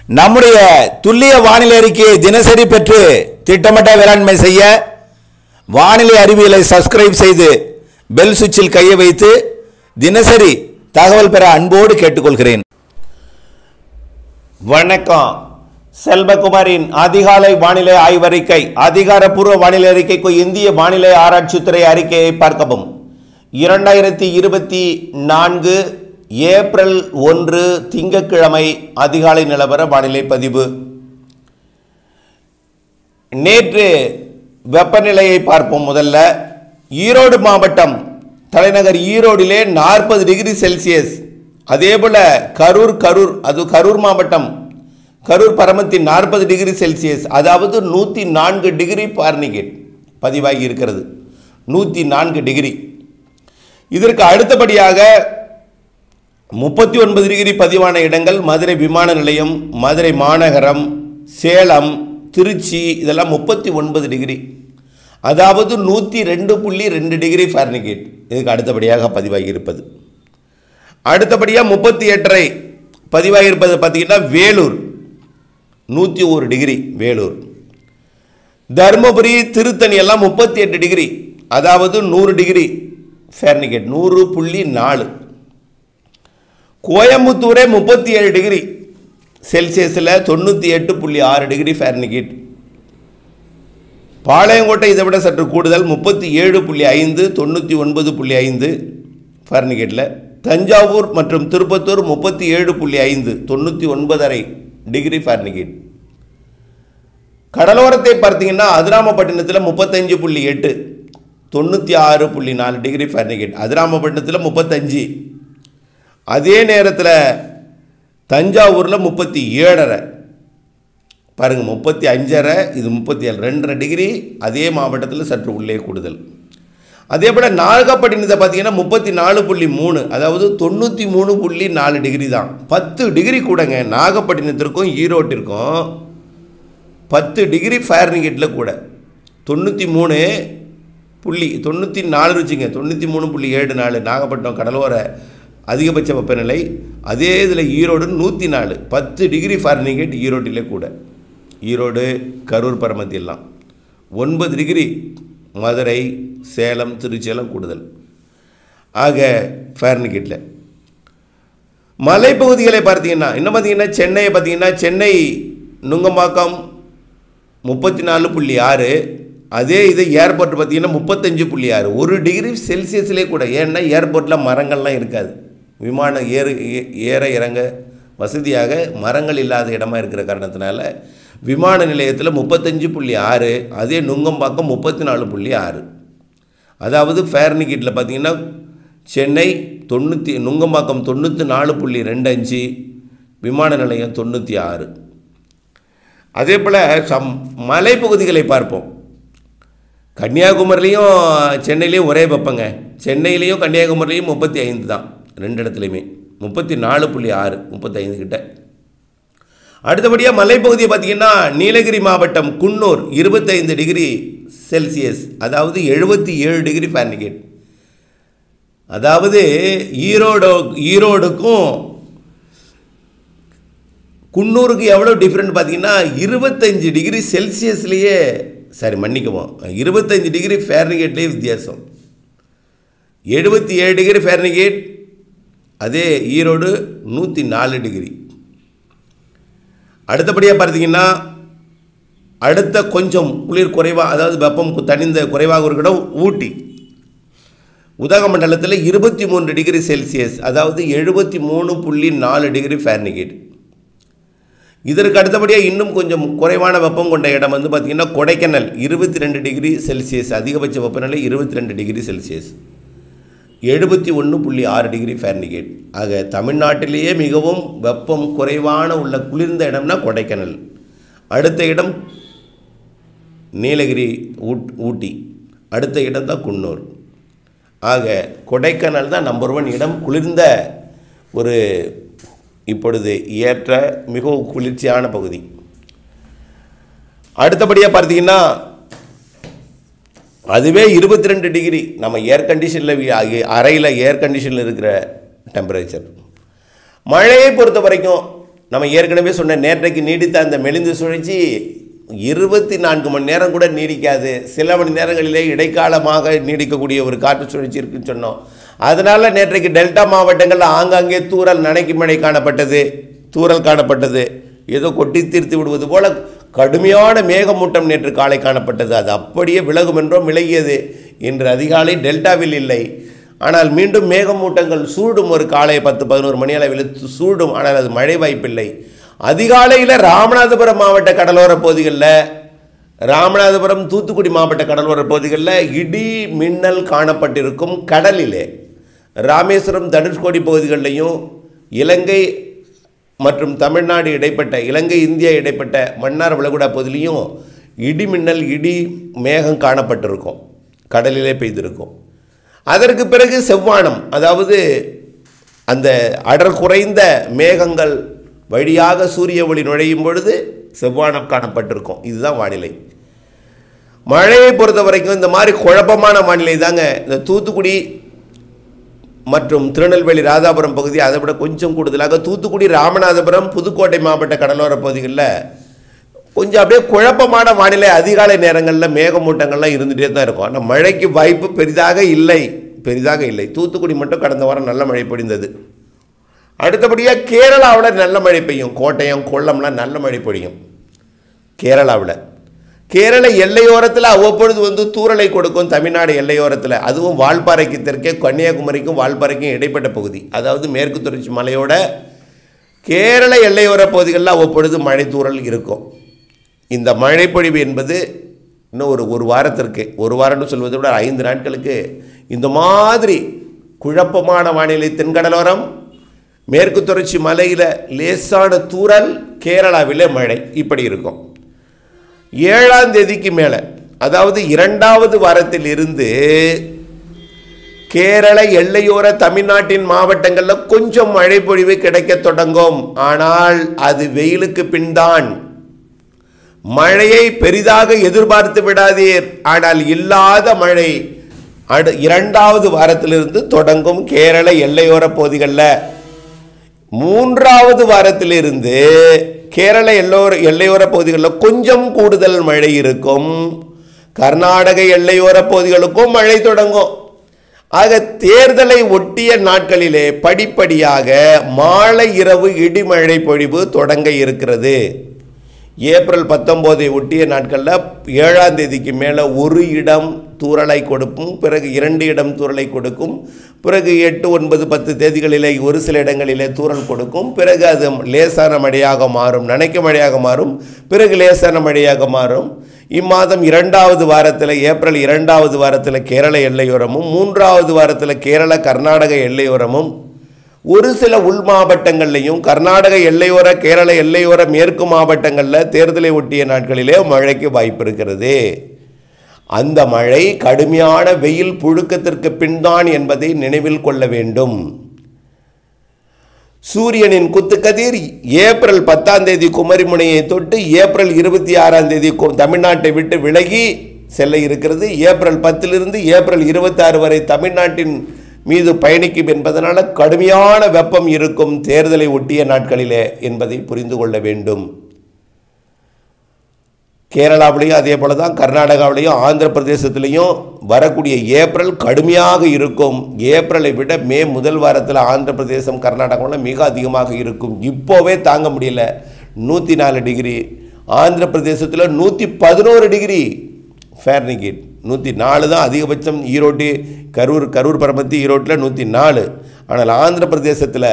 நம்முடைய துல்லிய வானிலை அறிக்கையை தினசரி பெற்று திட்டமிட்ட வேளாண்மை செய்ய வானிலை அறிவியலை சப்ஸ்கிரைப் செய்து பெல் சுவிட்சில் கையை வைத்து தினசரி தகவல் பெற அன்போடு கேட்டுக்கொள்கிறேன். வணக்கம். செல்வகுமாரின் அதிகாலை வானிலை ஆய்வறிக்கை. அதிகாரப்பூர்வ வானிலை அறிக்கைக்கு இந்திய வானிலை ஆராய்ச்சித்துறை அறிக்கையை பார்க்கவும். 2024 ஏப்ரல் 1 திங்கட்கிழமை அதிகாலை நிலவர வானிலை பதிவு. நேற்று வெப்பநிலையை பார்ப்போம். முதல்ல ஈரோடு மாவட்டம் தலைநகர் ஈரோடிலே 40 டிகிரி செல்சியஸ். அதேபோல கரூர் மாவட்டம் கரூர் பரமத்தின் 40 டிகிரி செல்சியஸ், அதாவது 104 டிகிரி ஃபாரன்ஹீட் பதிவாகி இருக்கிறது. 104 டிகிரி. இதற்கு அடுத்தபடியாக 39 டிகிரி பதிவான இடங்கள் மதுரை விமான நிலையம், மதுரை மாநகரம், சேலம், திருச்சி, இதெல்லாம் 39 டிகிரி, அதாவது 102.2 டிகிரி ஃபாரன்ஹீட். இதுக்கு அடுத்தபடியாக பதிவாகி இருப்பது. அடுத்தபடியாக 38 பதிவாகி இருப்பது பார்த்தீங்கன்னா வேலூர் 101 டிகிரி. வேலூர், தருமபுரி, திருத்தணி எல்லாம் 38 டிகிரி, அதாவது 100 டிகிரி ஃபாரன்ஹீட், 100.4. கோயம்புத்தூரே 37 டிகிரி செல்சியஸில் 98.6 டிகிரி ஃபாரன்ஹீட். பாளையங்கோட்டை இதை விட சற்று கூடுதல் 37.5, 99.5 ஃபாரன்ஹீட்டில். தஞ்சாவூர் மற்றும் திருப்பத்தூர் 37.5, 99.5 டிகிரி ஃபாரன்ஹீட். கடலோரத்தை பார்த்தீங்கன்னா அதிராமப்பட்டினத்தில் 35.8, 96.4 டிகிரி ஃபாரன்ஹீட். அதிராமப்பட்டினத்தில் 35. அதே நேரத்தில் தஞ்சாவூரில் 37.5 பாருங்கள், 35.5, இது 37, 2.5 டிகிரி. அதே மாவட்டத்தில் சற்று உள்ளே கூடுதல். அதே போல் நாகப்பட்டினத்தை பார்த்தீங்கன்னா 34.3, அதாவது 93.4 டிகிரி தான். 10 டிகிரி கூடங்க. நாகப்பட்டினத்திற்கும் ஈரோட்டிற்கும் 10 டிகிரி ஃபாரன்ஹீட்டில் கூட. 93.94 வச்சுங்க, 93.74 நாகப்பட்டினம் கடலோர அதிகபட்ச வெப்பநிலை. அதே இதில் ஈரோடு 104, 10 டிகிரி ஃபாரன்ஹீட் ஈரோட்டிலே கூட. ஈரோடு, கரூர் பரமத்தியெல்லாம் 9 டிகிரி. மதுரை, சேலம், திருச்சியெல்லாம் கூடுதல். ஆக ஃபாரன்ஹீட்டில் மலைப்பகுதிகளை பார்த்தீங்கன்னா இன்னும் பார்த்தீங்கன்னா சென்னையை பார்த்தீங்கன்னா சென்னை நுங்கம்பாக்கம் 34.6, அதே இது ஏர்போர்ட் பார்த்தீங்கன்னா 35.6, 1 டிகிரி செல்சியஸ்லேயே கூட. ஏன்னா ஏர்போர்ட்டில் மரங்கள்லாம் இருக்காது. விமானம் ஏற இறங்க வசதியாக மரங்கள் இல்லாத இடமா இருக்கிற காரணத்தினால விமான நிலையத்தில் 35.6, அதே நுங்கம்பாக்கம் 34.6. அதாவது ஃபாரன்ஹீட்டில் பார்த்தீங்கன்னா சென்னை நுங்கம்பாக்கம் 94.25, விமான நிலையம் 96. அதே போல் மலைப்பகுதிகளை பார்ப்போம். கன்னியாகுமரிலையும் சென்னையிலையும் ஒரே வெப்பங்க. சென்னையிலையும் கன்னியாகுமரிலையும் 35 தான், 2 இடத்துலையுமே 34.6, 35 கிட்ட. அடுத்தபடியாக மலைப்பகுதியை பார்த்தீங்கன்னா நீலகிரி மாவட்டம் குன்னூர் 25 டிகிரி செல்சியஸ், அதாவது 77 டிகிரி ஃபாரன்ஹீட். அதாவது ஈரோடுக்கும் குன்னூருக்கு எவ்வளோ டிஃப்ரெண்ட் பார்த்தீங்கன்னா 25 டிகிரி செல்சியஸ்லேயே, சரி மன்னிக்குவோம், 25 டிகிரி ஃபாரன்ஹீட்லேயே வித்தியாசம். 77 டிகிரி ஃபாரன்ஹீட். அதே ஈரோடு 104 டிகிரி. அடுத்தபடியாக பார்த்தீங்கன்னா அடுத்த கொஞ்சம் குளிர் குறைவாக, அதாவது வெப்பம் தணிந்த குறைவாக இருக்கிற ஊட்டி உதகமண்டலத்தில் 23 டிகிரி செல்சியஸ், அதாவது 73.4 டிகிரி ஃபாரன்ஹீட். இதற்கு அடுத்தபடியாக இன்னும் கொஞ்சம் குறைவான வெப்பம் கொண்ட இடம் வந்து பார்த்திங்கன்னா கொடைக்கானல் 22 டிகிரி செல்சியஸ், அதிகபட்ச வெப்பநிலை 22 டிகிரி செல்சியஸ், 71.6 டிகிரி ஃபாரன்ஹீட். ஆக தமிழ்நாட்டிலேயே மிகவும் வெப்பம் குறைவான உள்ள குளிர்ந்த இடம்னா கொடைக்கானல். அடுத்த இடம் நீலகிரி, ஊட்டி. அடுத்த இடம் தான் குன்னூர். ஆக கொடைக்கானல் தான் நம்பர் 1 இடம், குளிர்ந்த ஒரு இப்பொழுது ஏற்ற மிகவும் குளிர்ச்சியான பகுதி. அடுத்தபடியாக பார்த்தீங்கன்னா அதுவே 22 டிகிரி. நம்ம ஏர் கண்டிஷனில் அறையில் ஏர் கண்டிஷனில் இருக்கிற டெம்பரேச்சர். மழையை பொறுத்த வரைக்கும் நம்ம ஏற்கனவே சொன்ன நேற்றைக்கு நீடித்த அந்த மெலிந்து சுழற்சி 24 மணி நேரம் கூட நீடிக்காது, சில மணி நேரங்களிலே இடைக்காலமாக நீடிக்கக்கூடிய ஒரு காற்று சுழற்சி இருக்குன்னு சொன்னோம். அதனால் நேற்றைக்கு டெல்டா மாவட்டங்களில் ஆங்காங்கே நனைக்கும் மழை காணப்பட்டது. ஏதோ கொட்டி தீர்த்து விடுவது போல கடுமையான மேகமூட்டம் நேற்று காலை காணப்பட்டது. அது அப்படியே விலகும் என்றும் விலகியது. இன்று அதிகாலை டெல்டாவில் இல்லை, ஆனால் மீண்டும் மேகமூட்டங்கள் சூடும். ஒரு காலை 10-11 மணி அளவில் சூடும், ஆனால் அது மழை வாய்ப்பில்லை. அதிகாலையில் ராமநாதபுரம் மாவட்ட கடலோர பகுதிகளில், ராமநாதபுரம் தூத்துக்குடி மாவட்ட கடலோர பகுதிகளில் இடி மின்னல் காணப்பட்டிருக்கும். கடலிலே ராமேஸ்வரம் தனுஷ்கோடி பகுதிகளிலையும் இலங்கை மற்றும் தமிழ்நாடு இடைப்பட்ட, இலங்கை இந்தியா இடைப்பட்ட மன்னார் வளைகுடா பகுதியிலையும் இடி மின்னல் மேகம் காணப்பட்டிருக்கும், கடலிலே பெய்திருக்கும். அதற்கு பிறகு செவ்வானம், அதாவது அந்த அடர் குறைந்த மேகங்கள் வழியாக சூரிய ஒளி நுழையும் பொழுது செவ்வானம் காணப்பட்டிருக்கும். இதுதான் வானிலை. மழையை பொறுத்த வரைக்கும் இந்த மாதிரி குழப்பமான வானிலை தாங்க. இந்த தூத்துக்குடி மற்றும் திருநெல்வேலி ராதாபுரம் பகுதி அதை விட கொஞ்சம் கூடுதலாக தூத்துக்குடி ராமநாதபுரம் புதுக்கோட்டை மாவட்ட கடலோர பகுதிகளில் கொஞ்சம் அப்படியே குழப்பமான வானிலை. அதிகாலை நேரங்களில் மேகமூட்டங்கள்லாம் இருந்துகிட்டே தான் இருக்கும். ஆனால் மழைக்கு வாய்ப்பு பெரிதாக இல்லை. தூத்துக்குடி மட்டும் கடந்த வாரம் நல்ல மழை பொழிந்தது. அடுத்தபடியாக கேரளாவில் நல்ல மழை பெய்யும். கோட்டயம் கொல்லம்லாம் நல்ல மழை பொழியும். கேரள எல்லையோரத்தில் அவ்வப்பொழுது தூறலை கொடுக்கும். தமிழ்நாடு எல்லையோரத்தில், அதுவும் வால்பாறைக்கு தெற்கே கன்னியாகுமரிக்கும் வால்பாறைக்கும் இடைப்பட்ட பகுதி, அதாவது மேற்கு தொடர்ச்சி மலையோட கேரள எல்லையோர பகுதிகளில் அவ்வப்பொழுது மழை தூறல் இருக்கும். இந்த மழை பொழிவு என்பது இன்னும் ஒரு வாரத்திற்கு, ஒரு வாரம்னு சொல்வதை விட 5 நாட்களுக்கு இந்த மாதிரி குழப்பமான வானிலை. தென்கடலோரம், மேற்கு தொடர்ச்சி மலையில் லேசான தூறல், கேரளாவில் மழை, இப்படி இருக்கும். 7ஆம் தேதிக்கு மேலே, அதாவது 2வது வாரத்தில் இருந்து கேரள எல்லையோர தமிழ்நாட்டின் மாவட்டங்களில் கொஞ்சம் மழை பொழிவு கிடைக்க தொடங்கும். ஆனால் அது வெயிலுக்கு பின்தான். மழையை பெரிதாக எதிர்பார்த்து விடாதீர். ஆனால் இல்லாத மழை 2வது வாரத்திலிருந்து தொடங்கும் கேரள எல்லையோர பகுதிகளில். 3வது வாரத்திலிருந்து கேரள எல்லையோர பகுதிகளில் கொஞ்சம் கூடுதல் மழை இருக்கும். கர்நாடக எல்லையோர பகுதிகளுக்கும் மழை தொடங்கும். ஆக தேர்தலை ஒட்டிய நாட்களிலே படிப்படியாக மாலை இரவு இடிமழை பொழிவு தொடங்க இருக்கிறது. ஏப்ரல் 19 ஒட்டிய நாட்களில் 7ஆம் தேதிக்கு மேலே 1 இடம் தூறலை கொடுக்கும், பிறகு 2 இடம் தூறலை கொடுக்கும், பிறகு 8, 9, 10 தேதிகளிலே ஒரு சில இடங்களிலே தூறல் கொடுக்கும். பிறகு அது லேசான மழையாக மாறும், நனைக்க மழையாக மாறும், பிறகு லேசான மழையாக மாறும். இம்மாதம் 2வது வாரத்தில், ஏப்ரல் 2வது வாரத்தில் கேரள எல்லையோரமும், 3வது வாரத்தில் கேரள கர்நாடக எல்லையோரமும், ஒரு சில உள் மாவட்டங்கள்லையும் கர்நாடக எல்லையோர கேரள எல்லையோர மேற்கு மாவட்டங்களில் தேர்தலை ஒட்டிய நாட்களிலே மழைக்கு வாய்ப்பு இருக்கிறது. அந்த மழை கடுமையான வெயில் புழுக்கத்திற்கு பின்தான் என்பதை நினைவில் கொள்ள வேண்டும். சூரியனின் குத்துக்கதிர் ஏப்ரல் 10ஆம் தேதி குமரிமுனையை தொட்டு ஏப்ரல் 26ஆம் தேதி தமிழ்நாட்டை விட்டு விலகி செல்ல இருக்கிறது. ஏப்ரல் 10லிருந்து ஏப்ரல் 26 வரை தமிழ்நாட்டின் மீது பயணிக்கும் என்பதனால கடுமையான வெப்பம் இருக்கும் தேர்தலை ஒட்டிய நாட்களிலே என்பதை புரிந்து கொள்ள வேண்டும். கேரளாவிலையும் அதே போல தான், கர்நாடகாவிலையும் ஆந்திர பிரதேசத்திலையும் வரக்கூடிய ஏப்ரல் கடுமையாக இருக்கும். ஏப்ரலை விட மே முதல் வாரத்தில் ஆந்திர பிரதேசம் கர்நாடகாவில் மிக அதிகமாக இருக்கும். இப்போவே தாங்க முடியல, 104 டிகிரி, ஆந்திர பிரதேசத்தில் 111 டிகிரி ஃபேரன்ஹீட், 104 தான் அதிகபட்சம். ஈரோடு கரூர் பரமத்தி ஈரோட்டில் 104. ஆனால் ஆந்திர பிரதேசத்தில்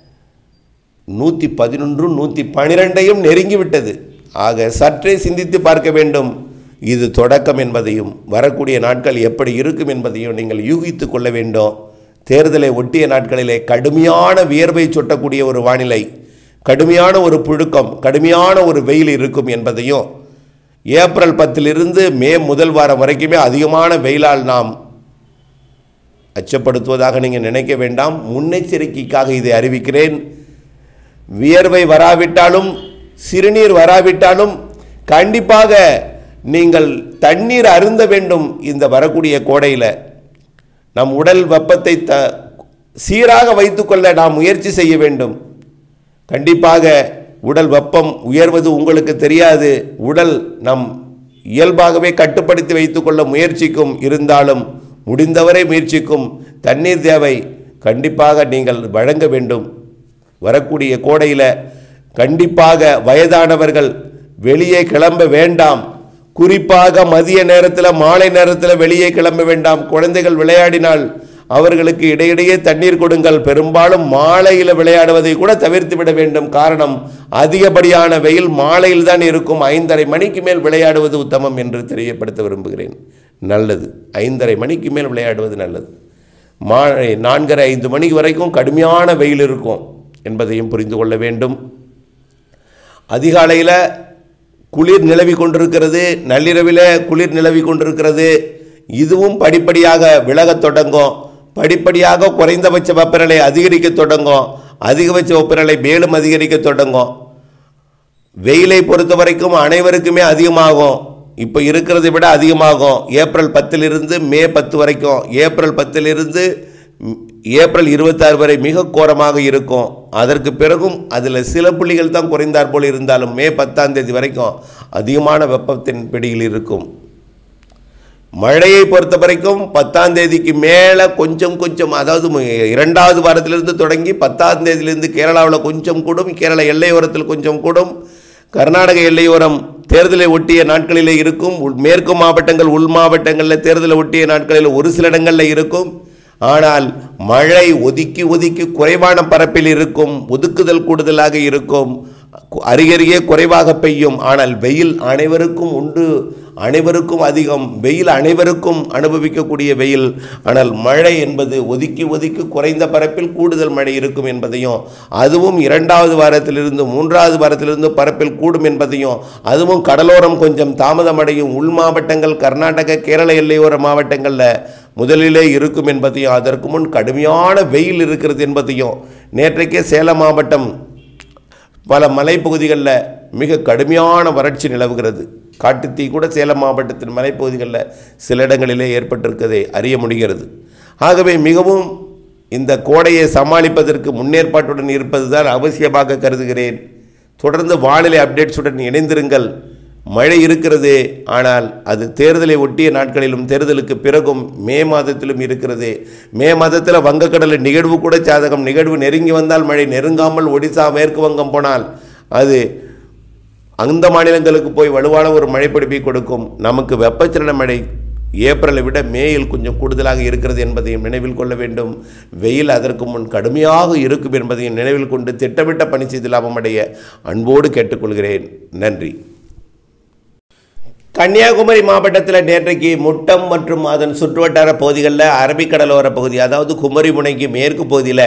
111, 112 நெருங்கிவிட்டது. ஆக சற்றே சிந்தித்து பார்க்க வேண்டும். இது தொடக்கம் என்பதையும் வரக்கூடிய நாட்கள் எப்படி இருக்கும் என்பதையும் நீங்கள் யூகித்து கொள்ள வேண்டும். தேர்தலை ஒட்டிய நாட்களிலே கடுமையான வியர்வை சொட்டக்கூடிய ஒரு வானிலை, கடுமையான ஒரு புழுக்கம், கடுமையான ஒரு வெயில் இருக்கும் என்பதையும், ஏப்ரல் 10லிருந்து மே முதல் வாரம் வரைக்குமே அதிகமான வெயிலால் நாம் அச்சப்படுத்துவதாக நீங்கள் நினைக்க வேண்டாம். முன்னெச்சரிக்கைக்காக இதை அறிவிக்கிறேன். வியர்வை வராவிட்டாலும் சிறுநீர் வராவிட்டாலும் கண்டிப்பாக நீங்கள் தண்ணீர் அருந்த வேண்டும். இந்த வரக்கூடிய கோடையில் நம் உடல் வெப்பத்தை சீராக வைத்துக்கொள்ள நாம் முயற்சி செய்ய வேண்டும். கண்டிப்பாக உடல் வெப்பம் உயர்வது உங்களுக்கு தெரியாது. உடல் நம் இயல்பாகவே கட்டுப்படுத்தி வைத்துக்கொள்ள முயற்சிக்கும். இருந்தாலும் முடிந்தவரை முயற்சிக்கும். தண்ணீர் தேவை கண்டிப்பாக நீங்கள் வழங்க வேண்டும். வரக்கூடிய கோடையில் கண்டிப்பாக வயதானவர்கள் வெளியே கிளம்ப வேண்டாம். குறிப்பாக மதிய நேரத்தில் மாலை நேரத்தில் வெளியே கிளம்ப வேண்டாம். குழந்தைகள் விளையாடினால் அவர்களுக்கு இடையிடையே தண்ணீர் கொடுங்கள். பெரும்பாலும் மாலையில் விளையாடுவதை கூட தவிர்த்து விட வேண்டும். காரணம், அதிகப்படியான வெயில் மாலையில் தான் இருக்கும். 5:30 மணிக்கு மேல் விளையாடுவது உத்தமம் என்று தெரியப்படுத்த விரும்புகிறேன். நல்லது, 5:30 மணிக்கு மேல் விளையாடுவது நல்லது. மாலை 4:30 5 மணி வரைக்கும் கடுமையான வெயில் இருக்கும் என்பதையும் புரிந்து கொள்ள வேண்டும். அதிகாலையில் குளிர் நிலவி கொண்டிருக்கிறது, நள்ளிரவில் குளிர் நிலவி கொண்டிருக்கிறது. இதுவும் படிப்படியாக விலகத் தொடங்கும். படிப்படியாக குறைந்தபட்ச வெப்பநிலை அதிகரிக்க தொடங்கும். அதிகபட்ச வெப்பநிலை மேலும் அதிகரிக்க தொடங்கும். வெயிலை பொறுத்த வரைக்கும் அனைவருக்குமே அதிகமாகும். இப்போ இருக்கிறதை விட அதிகமாகும். ஏப்ரல் 10 மே 10 வரைக்கும், ஏப்ரல் 10 ஏப்ரல் 26 வரை மிக கோரமாக இருக்கும். அதற்கு பிறகும் அதில் சில புள்ளிகள் தான் குறைந்தார் போல் இருந்தாலும் மே 10 வரைக்கும் அதிகமான வெப்பத்தின் பிடியில் இருக்கும். மழையை பொறுத்த வரைக்கும் 10 மேலே கொஞ்சம் கொஞ்சம், அதாவது 2வது வாரத்திலிருந்து தொடங்கி 10 கேரளாவில் கொஞ்சம் கூடும். கேரளா எல்லையோரத்தில் கொஞ்சம் கூடும். கர்நாடக எல்லையோரம் தேர்தலை ஒட்டிய நாட்களில் இருக்கும். மேற்கு மாவட்டங்கள் உள் மாவட்டங்களில் தேர்தலை ஒட்டிய நாட்களில் ஒரு சில இடங்களில் இருக்கும். ஆனால் மழை ஒதுக்கி ஒதுக்கி குறைவான பரப்பில் இருக்கும். ஒதுக்குதல் கூடுதலாக இருக்கும். அருகருகே குறைவாக பெய்யும். ஆனால் வெயில் அனைவருக்கும் உண்டு, அனைவருக்கும் அதிகம். வெயில் அனைவருக்கும் அனுபவிக்கக்கூடிய வெயில். ஆனால் மழை என்பது ஒதுக்கி ஒதுக்கி குறைந்த பரப்பில் கூடுதல் மழை இருக்கும் என்பதையும், அதுவும் 2வது வாரத்திலிருந்து 3வது வாரத்திலிருந்து பரப்பில் கூடும் என்பதையும், அதுவும் கடலோரம் கொஞ்சம் தாமதமடையும். உள் மாவட்டங்கள் கர்நாடக கேரள எல்லையோர மாவட்டங்களில் முதலிலே இருக்கும் என்பதையும், அதற்கு முன் கடுமையான வெயில் இருக்கிறது என்பதையும், நேற்றைக்கே சேலம் மாவட்டம் பல மலைப்பகுதிகளில் மிக கடுமையான வறட்சி நிலவுகிறது. காட்டுத்தீ கூட சேலம் மாவட்டத்தின் மலைப்பகுதிகளில் சில இடங்களிலே ஏற்பட்டிருக்கதை அறிய முடிகிறது. ஆகவே மிகவும் இந்த கோடையை சமாளிப்பதற்கு முன்னேற்பாட்டுடன் இருப்பது தான் அவசியமாக கருதுகிறேன். தொடர்ந்து வானிலை அப்டேட்ஸுடன் இணைந்திருங்கள். மழை இருக்கிறது, ஆனால் அது தேர்தலை ஒட்டிய நாட்களிலும் தேர்தலுக்கு பிறகும் மே மாதத்திலும் இருக்கிறது. மே மாதத்தில் வங்கக்கடலில் நிகழ்வு கூட சாதகம். நிகழ்வு நெருங்கி வந்தால் மழை, நெருங்காமல் ஒடிசா மேற்கு வங்கம் போனால் அது அந்த மாநிலங்களுக்கு போய் வலுவான ஒரு மழைப்பிடிப்பை கொடுக்கும். நமக்கு வெப்பச்சலன மழை ஏப்ரலை விட மேயில் கொஞ்சம் கூடுதலாக இருக்கிறது என்பதையும் நினைவில் கொள்ள வேண்டும். வெயில் அதற்கு முன் கடுமையாக இருக்கும் என்பதையும் நினைவில் கொண்டு திட்டமிட்ட பணி செய்து லாபம் அடைய அன்போடு கேட்டுக்கொள்கிறேன். நன்றி. கன்னியாகுமரி மாவட்டத்தில் நேற்றைக்கு முட்டம் மற்றும் அதன் சுற்றுவட்டார பகுதிகளில் அரபிக்கடலோர பகுதி, அதாவது குமரி முனைக்கு மேற்கு பகுதியில்,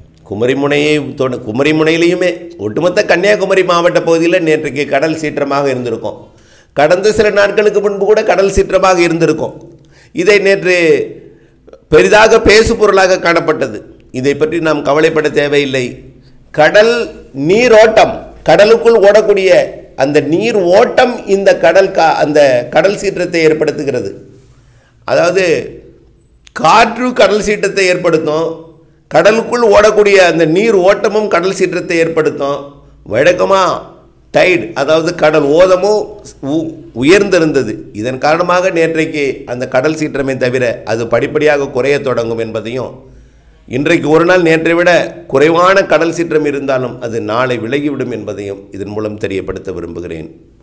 குமரி முனையிலையுமே ஒட்டுமொத்த கன்னியாகுமரி மாவட்ட பகுதியில் நேற்றைக்கு கடல் சீற்றமாக இருந்திருக்கும். கடந்த சில நாட்களுக்கு முன்பு கூட கடல் சீற்றமாக இருந்திருக்கும். இதை நேற்று பெரிதாக பேசு பொருளாக காணப்பட்டது. இதை பற்றி நாம் கவலைப்பட தேவையில்லை. கடல் நீரோட்டம், கடலுக்குள் ஓடக்கூடிய அந்த நீர் ஓட்டம் இந்த அந்த கடல் சீற்றத்தை ஏற்படுத்துகிறது. அதாவது காற்று கடல் சீற்றத்தை ஏற்படுத்தும். கடலுக்குள் ஓடக்கூடிய அந்த நீர் ஓட்டமும் கடல் சீற்றத்தை ஏற்படுத்தும். வழக்கமாக டைட், அதாவது கடல் ஓதமும் உயர்ந்திருந்தது. இதன் காரணமாக நேற்றைக்கு அந்த கடல் சீற்றமே தவிர அது படிப்படியாக குறைய தொடங்கும் என்பதையும், இன்றைக்கு ஒரு நாள் நேற்றை விட குறைவான கடல் சீற்றம் இருந்தாலும் அது நாளை விலகிவிடும் என்பதையும் இதன் மூலம் தெரியப்படுத்த விரும்புகிறேன்.